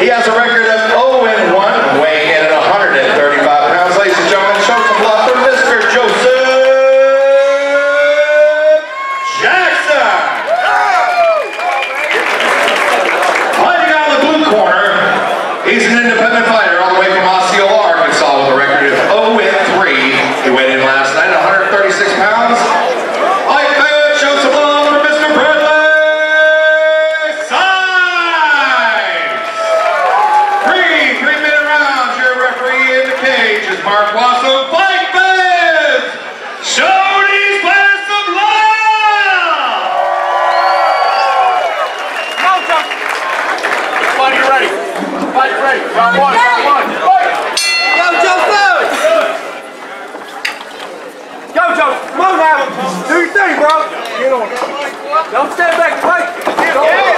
He has a record of 0-1, weighing in at 135 pounds. Ladies and gentlemen, show some love for Mr. Joseph Jackson. Fighting out of the blue corner, he's an independent fighter all the way from Osceola, Arkansas, with a record of 0-3. He weighed in last night at 136 pounds. Fight fans, show some love for Mr. Bradley. Mark Wasso, fight fans! Show these players some love! Go, Joseph! Fight, you ready? Fight, you ready? Round one, fight! Go, Joseph! Go, Joseph! Come on now! Do your thing, bro! Get on it. Don't stand back and fight! Get on it!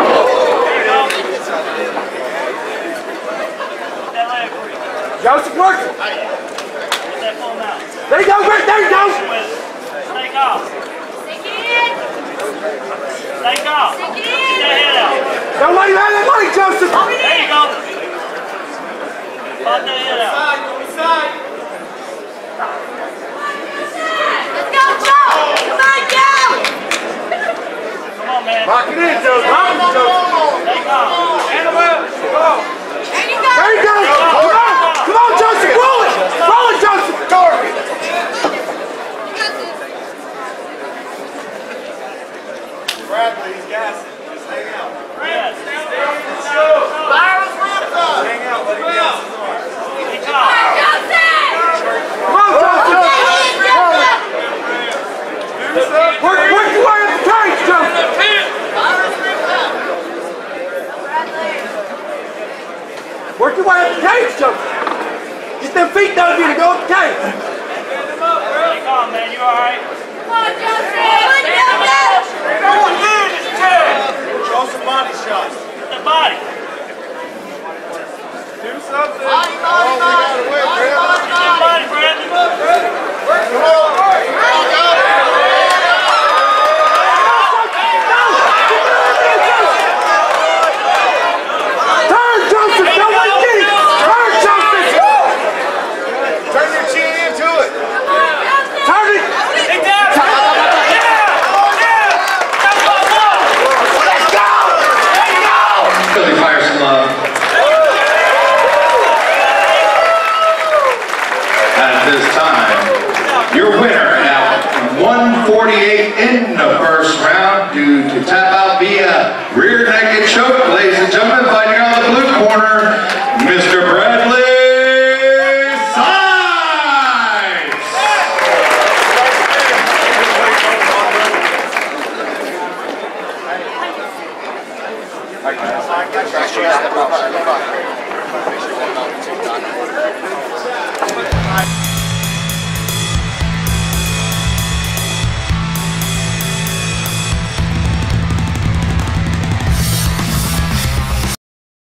Joseph, work it! There you go, Rick, there you go! Take off. Stick it in. Take off. Stick it in. Get that head out. Don't let him have that money, Joseph! There you go. Pop that head out. Inside. Let's go, Joe! Come on, Joe! Come on, man. Lock it in, Joseph. Lock it, Joseph. Take off. Hand him up. Go. There you go. There you go! Come on! Come on, Joseph! Roll it! Roll it, Joseph! Target! Bradley's gassing. Just hang out. Yes. Byron's ripped up! Hang out, let him gas his arm. Take off. Come on, Joseph! Work your way up the cage, Joseph! Byron's ripped up. Work your way up the cage, Joseph! Get them feet down here to go up the cage! Take off, man. You alright? Come on, Joseph! Show some body shots. The body. Do something. Body, Brandon. Come on. Turn, Joseph! Don't let it get it! Turn, Joseph! Turn your chin into it! Turn it! Take down! Really fire some love. At this time, your winner at 148 in the first round due to tap out via rear naked choke. Ladies and gentlemen, fighting out of the blue corner, Mr. Bradley Sides.